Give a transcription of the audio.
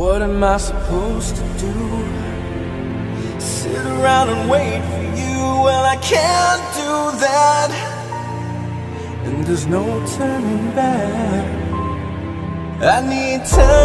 What am I supposed to do? Sit around and wait for you? Well, I can't do that, and there's no turning back. I need time.